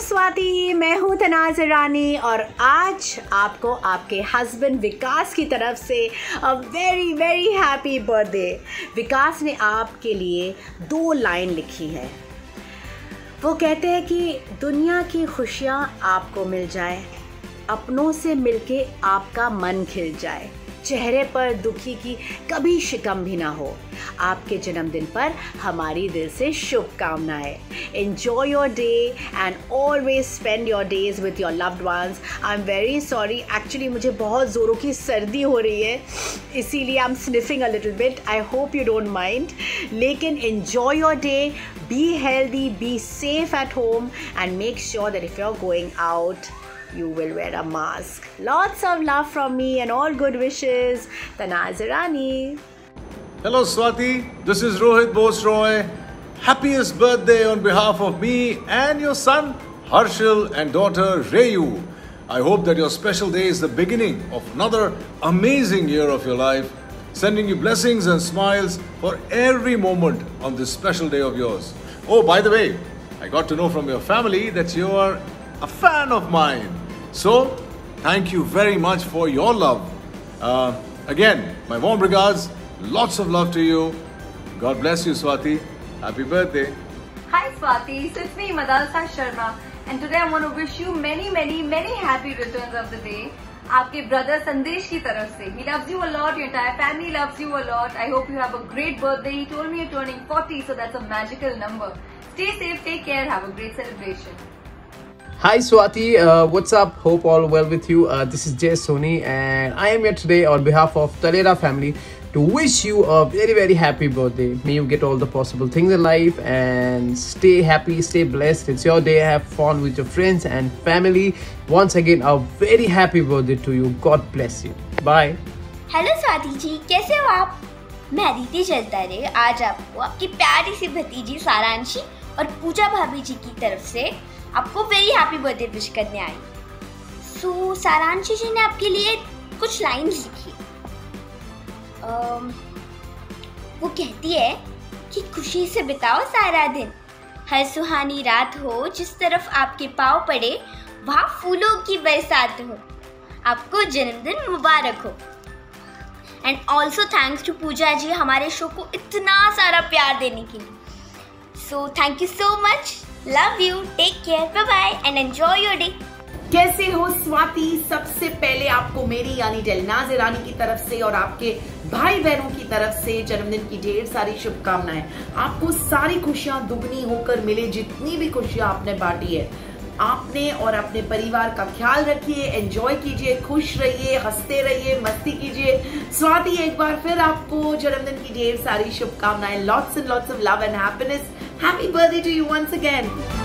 स्वाति, मैं हूँ तनाज़ुर रानी और आज आपको आपके हस्बैंड विकास की तरफ से a very very happy birthday. Vikas ने आपके लिए 2 लाइन लिखी है। वो कहते हैं कि दुनिया की खुशियाँ आपको मिल जाए, अपनों से मिलके आपका मन खिल जाए, चेहरे पर दुखी की कभी शिकम भी ना हो। आपके जन्मदिन पर हमारी दिल से शुभकामनाएं। Enjoy your day and always spend your days with your loved ones. I'm very sorry, actually मुझे बहुत ज़ोरों की सर्दी हो रही है, इसीलिए I'm sniffing a little bit. I hope you don't mind. लेकिन enjoy your day, be healthy, be safe at home and make sure that if you're going out, you will wear a mask. Lots of love from me and all good wishes. Tanazzur Rani. Hello Swati, this is Rohit Bose Roy. Happiest birthday on behalf of me and your son Harshil and daughter Reyu. I hope that your special day is the beginning of another amazing year of your life. Sending you blessings and smiles for every moment on this special day of yours. Oh, by the way, I got to know from your family that you are a fan of mine. So, thank you very much for your love. Again, my warm regards. Lots of love to you. God bless you, Swati. Happy birthday. Hi, Swati. So it's me, Madalsa Sharma. And today I want to wish you many, many, many happy returns of the day. आपके brother संदेश की तरफ से. He loves you a lot. Your entire family loves you a lot. I hope you have a great birthday. He told me you're turning 40, so that's a magical number. Stay safe, take care, have a great celebration. Hi Swati, what's up? Hope all well with you. This is Jay Soni and I am here today on behalf of Talera family to wish you a very very happy birthday. May you get all the possible things in life and stay happy, stay blessed. It's your day. Have fun with your friends and family. Once again, a very happy birthday to you. God bless you. Bye. Hello Swati ji, कैसे हो आप? मैं अदिति चलता रे आज आपको आपकी प्यारी सी भतीजी सारांशी और पूजा भाभी जी की तरफ से आपको वेरी हैप्पी बर्थडे विश करने आई। सो सारांशी जी ने आपके लिए कुछ लाइन्स लिखी। वो कहती है कि खुशी से बिताओ सारा दिन, हर सुहानी रात हो, जिस तरफ आपके पाँव पड़े वहाँ फूलों की बरसात हो, आपको जन्मदिन मुबारक हो। And also thanks to Puja ji हमारे शो को इतना सारा प्यार देने के लिए। So thank you so much, love you, take care, bye bye and enjoy your day. कैसे हो स्वाति? सबसे पहले आपको मेरी यानी तनाज़ुर रानी की तरफ से और आपके भाई बहनों की तरफ से जन्मदिन की ढेर सारी शुभकामनाएं। आपको सारी खुशियां दुगनी होकर मिले, जितनी भी खुशियां आपने बांटी है। आपने और अपने परिवार का ख्याल रखिए, एंजॉय कीजिए, खुश रहिए, हंसते रहिए, मस्ती कीजिए। स्वाति एक बार फिर आपको जन्मदिन की ढेर सारी शुभकामनाएं। Lots and lots of love and happiness. Happy birthday to you once again.